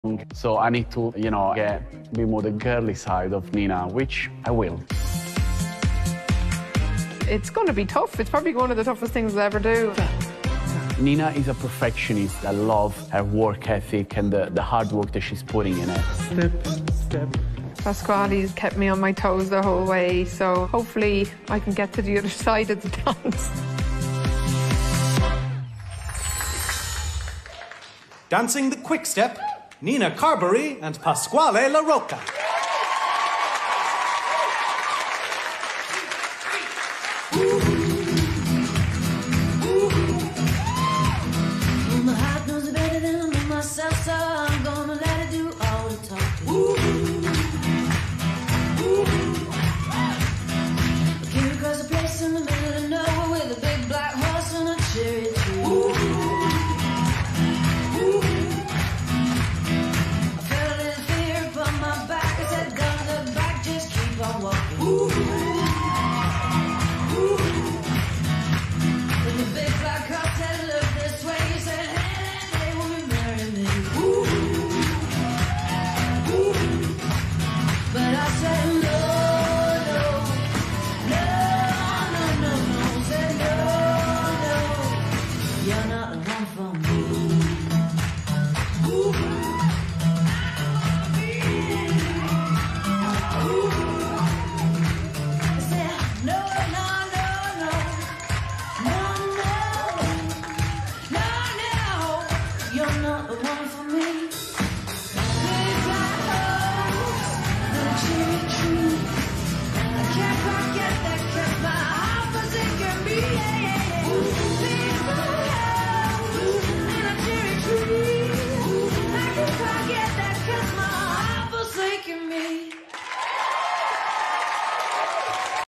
So I need to, be more the girly side of Nina, which I will. It's going to be tough. It's probably one of the toughest things I'll ever do. Nina is a perfectionist. I love her work ethic and the hard work that she's putting in it. Step. Pasquale's kept me on my toes the whole way, so hopefully I can get to the other side of the dance. Dancing the quick step, Nina Carberry and Pasquale La Rocca.